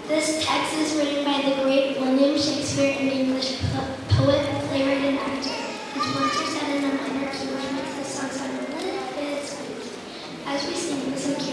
This text is written by the great William Shakespeare, an English poet, playwright, and actor. His words are set in a minor key, which makes the song sound a little bit sweet. As we sing, listen